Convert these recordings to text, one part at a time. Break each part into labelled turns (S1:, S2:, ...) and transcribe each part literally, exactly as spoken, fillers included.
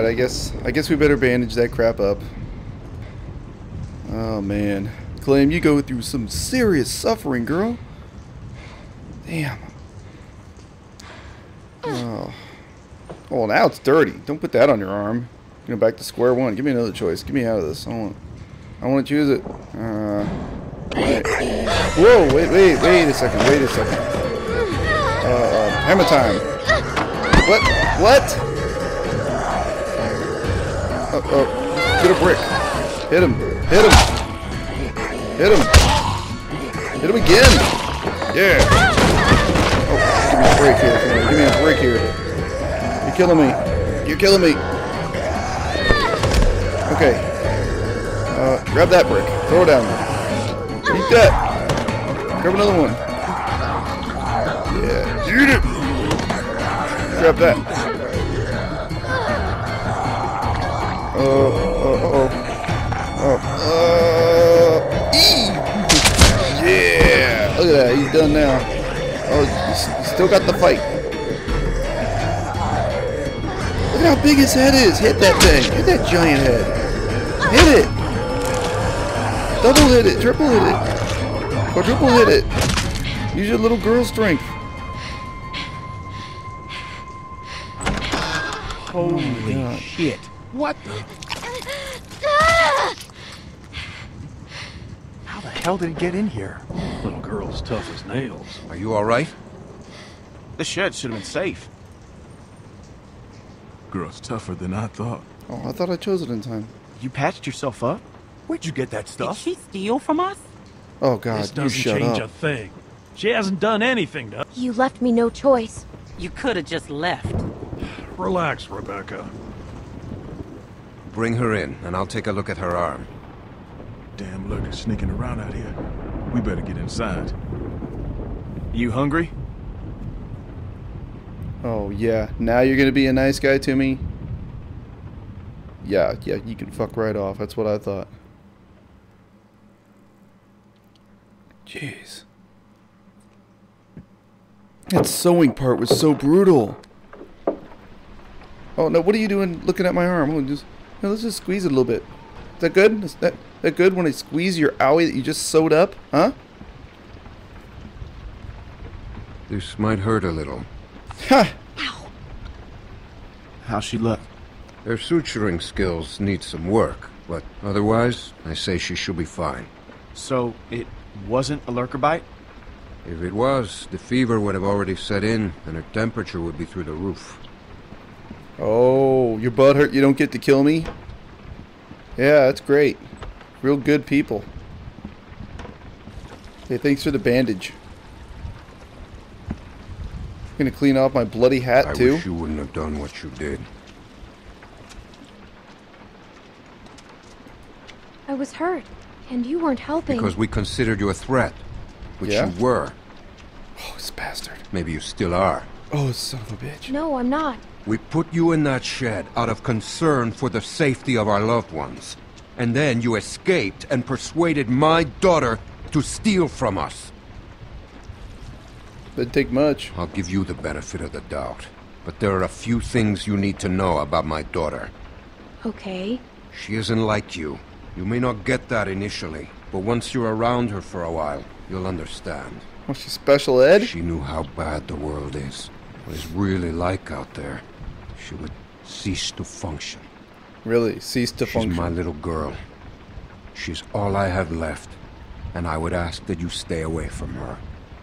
S1: Alright, I guess I guess we better bandage that crap up. Oh man. Clem, you go through some serious suffering, girl. Damn. Oh. Oh, now it's dirty. Don't put that on your arm. Go back to square one. Give me another choice. Get me out of this. I want I want to choose it. Uh, right. Whoa, wait, wait, wait a second. Wait a second. Uh, uh, hammer time. What? What? Oh, oh. Get a brick. Hit him. Hit him. Hit him. Hit him again. Yeah. Oh, give me a break here. Give me a break here. You're killing me. You're killing me. Okay. Uh, grab that brick. Throw it down. Eat that. Grab another one. Yeah. Eat it. Grab that. Oh, oh, oh. Oh. Uh, ee. Yeah. Look at that. He's done now. Oh, he's still got the fight. Look at how big his head is. Hit that thing. Hit that giant head. Hit it. Double hit it. Triple hit it. Quadruple hit it. Use your little girl strength.
S2: Holy oh shit. What the? How the hell did he get in here?
S3: Little girl's tough as nails.
S4: Are you alright?
S5: This shed should have been safe.
S3: Girl's tougher than I thought.
S1: Oh, I thought I chose it in time.
S5: You patched yourself up?
S2: Where'd you get that
S6: Did
S2: stuff?
S6: she steal from us?
S1: Oh God,
S3: This
S1: you
S3: doesn't
S1: shut
S3: change
S1: up.
S3: a thing. She hasn't done anything to...
S7: You left me no choice.
S6: You could have just left.
S3: Relax, Rebecca.
S4: Bring her in, and I'll take a look at her arm.
S3: Damn lurkers sneaking around out here. We better get inside.
S5: You hungry?
S1: Oh yeah, now you're gonna be a nice guy to me? Yeah, yeah, you can fuck right off. That's what I thought. Jeez. That sewing part was so brutal. Oh no, what are you doing looking at my arm? Oh, just, no, let's just squeeze it a little bit. Is that good? Is that, that good when I squeeze your owie that you just sewed up? Huh?
S4: This might hurt a little.
S1: Ha!
S5: How's she look?
S4: Her suturing skills need some work, but otherwise, I say she should be fine.
S5: So, it wasn't a lurker bite?
S4: If it was, the fever would have already set in, and her temperature would be through the roof.
S1: Oh, your butt hurt? You don't get to kill me? Yeah, that's great. Real good people. Hey, thanks for the bandage. Gonna clean off my bloody hat
S4: I
S1: too.
S4: wish you wouldn't have done what you did.
S7: I was hurt, and you weren't helping.
S4: Because we considered you a threat, which
S1: Yeah?
S4: you were.
S1: Oh, this bastard.
S4: Maybe you still are.
S1: Oh, son of a bitch.
S7: No, I'm not.
S4: We put you in that shed out of concern for the safety of our loved ones. And then you escaped and persuaded my daughter to steal from us.
S1: Didn't take much.
S4: I'll give you the benefit of the doubt. But there are a few things you need to know about my daughter.
S7: Okay.
S4: She isn't like you. You may not get that initially, but once you're around her for a while, you'll understand.
S1: Oh, she's special ed?
S4: She knew how bad the world is, what it's really like out there. She would cease to function.
S1: Really, cease to
S4: She's
S1: function.
S4: my little girl. She's all I have left, and I would ask that you stay away from her.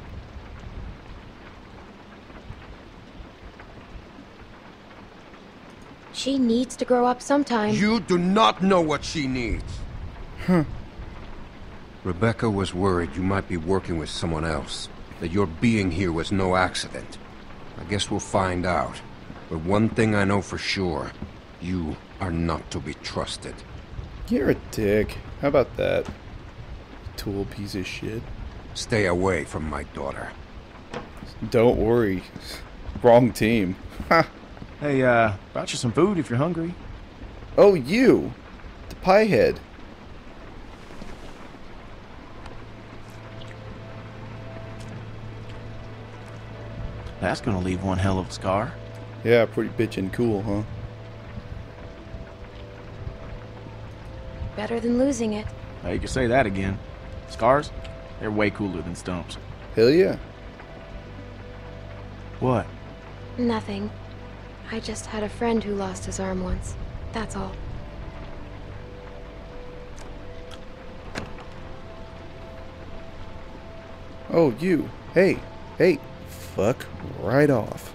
S7: She needs to grow up sometime.
S4: You do not know what she needs.
S1: Huh.
S4: Rebecca was worried you might be working with someone else, that your being here was no accident. I guess we'll find out. But one thing I know for sure, you are not to be trusted.
S1: You're a dick. How about that? Tool piece of shit.
S4: Stay away from my daughter.
S1: Don't worry. Wrong team. Ha.
S5: Hey, uh, brought you some food if you're hungry.
S1: Oh, you. The pie head.
S5: That's gonna leave one hell of a scar.
S1: Yeah, pretty bitchin' cool, huh?
S7: better than losing it.
S5: Hey, you can say that again. Scars? They're way cooler than stumps.
S1: Hell yeah.
S5: What?
S7: Nothing. I just had a friend who lost his arm once. That's all.
S1: Oh, you. Hey. Hey. Fuck right off.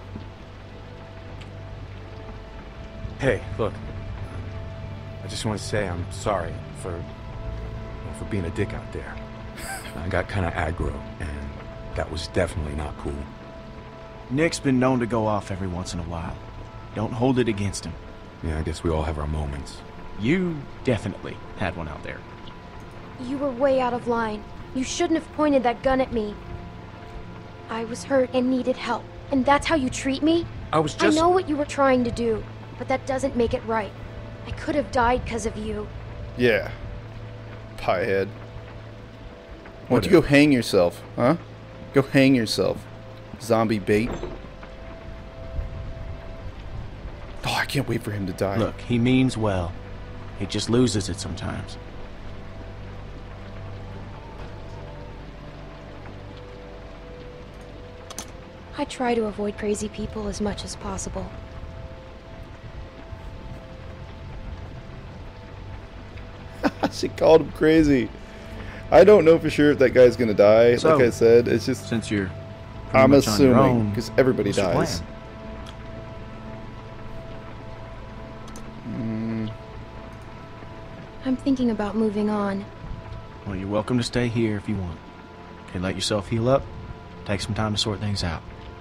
S2: Hey, look. I just want to say I'm sorry for for being a dick out there. I got kind of aggro, and that was definitely not cool.
S5: Nick's been known to go off every once in a while. Don't hold it against him.
S2: Yeah, I guess we all have our moments.
S5: You definitely had one out there.
S7: You were way out of line. You shouldn't have pointed that gun at me. I was hurt and needed help, and that's how you treat me?
S2: I was just...
S7: I know what you were trying to do, but that doesn't make it right. I could have died because of you.
S1: Yeah. Piehead. Why don't you go hang yourself, huh? Go hang yourself. Zombie bait. Oh, I can't wait for him to die.
S5: Look, he means well. He just loses it sometimes.
S7: I try to avoid crazy people as much as possible.
S1: She called him crazy. I don't know for sure if that guy's gonna die.
S5: So,
S1: like I said, it's just
S5: Since you're
S1: I'm
S5: much on your
S1: assuming
S5: own,
S1: because everybody
S5: what's your
S1: dies.
S5: plan?
S1: Mm,
S7: I'm thinking about moving on.
S5: Well, you're welcome to stay here if you want. Okay, let yourself heal up. Take some time to sort things out.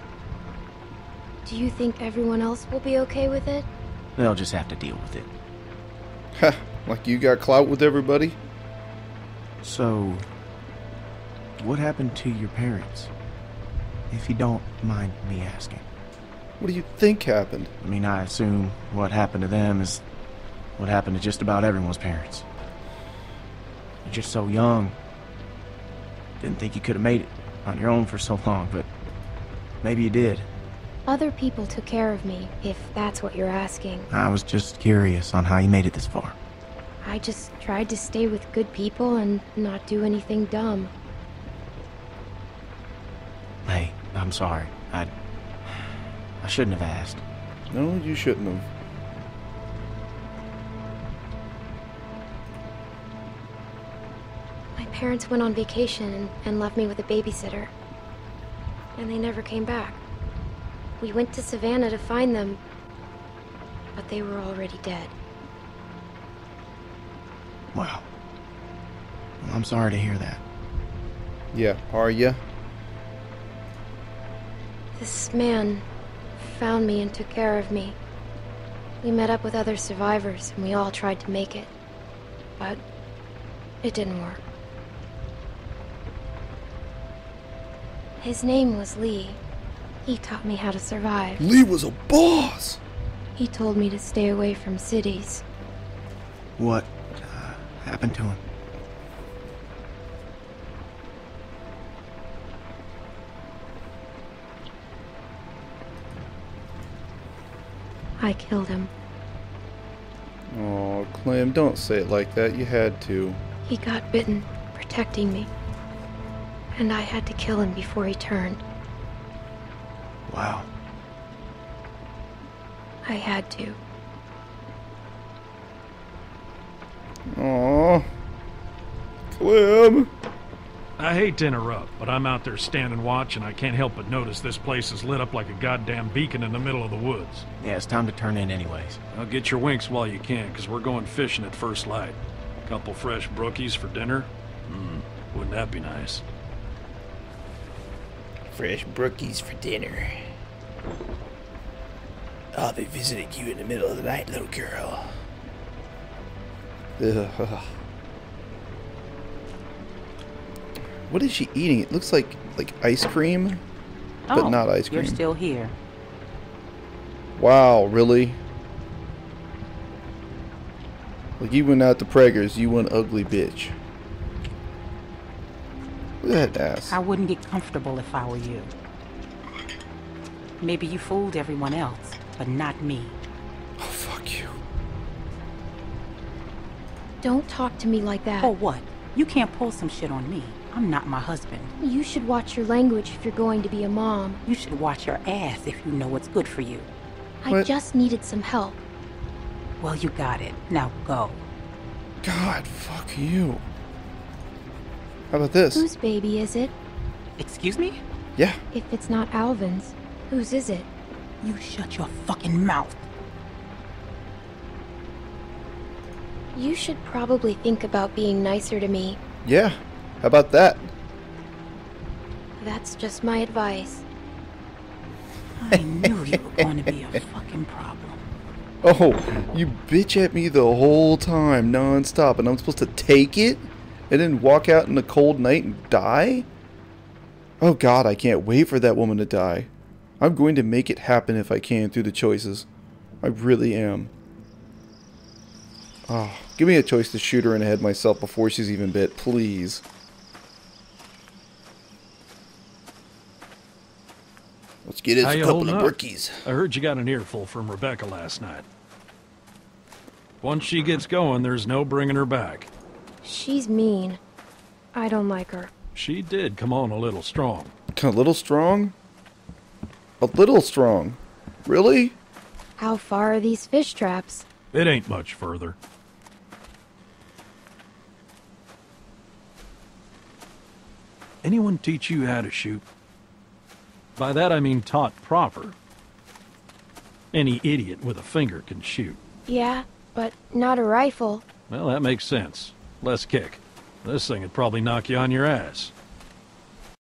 S7: Do you think everyone else will be okay with it?
S5: They'll just have to deal with it.
S1: ha, like you got clout with everybody?
S5: So, what happened to your parents? If you don't mind me asking.
S1: What do you think happened?
S5: I mean, I assume what happened to them is what happened to just about everyone's parents. You're just so young. Didn't think you could have made it on your own for so long, but maybe you did.
S7: Other people took care of me, if that's what you're asking.
S5: I was just curious on how you made it this far.
S7: I just tried to stay with good people and not do anything dumb.
S5: Hey, I'm sorry. I... I shouldn't have asked.
S1: No, you shouldn't have.
S7: My parents went on vacation and, and left me with a babysitter. And they never came back. We went to Savannah to find them, but they were already dead.
S5: Wow. Well, I'm sorry to hear that.
S1: Yeah, are ya?
S7: This man found me and took care of me. We met up with other survivors and we all tried to make it. But it didn't work. His name was Lee. He taught me how to survive.
S1: Lee was a boss!
S7: He told me to stay away from cities.
S5: What uh, happened to him?
S7: I killed him.
S1: Oh, Clem, don't say it like that. You had to.
S7: He got bitten, protecting me. And I had to kill him before he turned.
S5: Wow.
S7: I had to.
S1: Aw. Clem!
S8: I hate to interrupt, but I'm out there standing watch and I can't help but notice this place is lit up like a goddamn beacon in the middle of the woods.
S5: Yeah, it's time to turn in anyways.
S8: Now get your winks while you can, because we're going fishing at first light. Couple fresh brookies for dinner? Hmm, wouldn't that be nice?
S9: Fresh brookies for dinner. I'll be visiting you in the middle of the night, little girl.
S1: Ugh. What is she eating? It looks like like ice cream, but
S6: Oh,
S1: not ice cream.
S6: You're still here.
S1: Wow, really? Like you went out to Prager's, you one ugly bitch. Look at that ass.
S6: I wouldn't get comfortable if I were you. Maybe you fooled everyone else, but not me.
S1: Oh, fuck you.
S7: Don't talk to me like that.
S6: Or what? You can't pull some shit on me. I'm not my husband.
S7: You should watch your language if you're going to be a mom.
S6: You should watch your ass if you know what's good for you.
S7: I
S1: What?
S7: just needed some help.
S6: Well, you got it. Now go.
S1: God, fuck you. How about this?
S7: Whose baby is it?
S6: Excuse me?
S1: Yeah.
S7: If it's not Alvin's, whose is it?
S6: You shut your fucking mouth.
S7: You should probably think about being nicer to me.
S1: Yeah. How about that?
S7: That's just my advice.
S6: I knew you were going to be a fucking problem.
S1: Oh, you bitch at me the whole time, non-stop, and I'm supposed to take it? And then walk out in the cold night and die? Oh god, I can't wait for that woman to die. I'm going to make it happen if I can through the choices. I really am. Oh, give me a choice to shoot her in the head myself before she's even bit, please. Let's get us
S8: How
S1: a
S8: you
S1: couple
S8: holding
S1: of
S8: up?
S1: brickies.
S8: I heard you got an earful from Rebecca last night. Once she gets going, there's no bringing her back.
S7: She's mean. I don't like her.
S8: She did come on a little strong.
S1: A little strong? A little strong. Really?
S7: How far are these fish traps?
S8: It ain't much further. Anyone teach you how to shoot? By that I mean taught proper. Any idiot with a finger can shoot.
S7: Yeah, but not a rifle.
S8: Well, that makes sense. Less kick. This thing would probably knock you on your ass.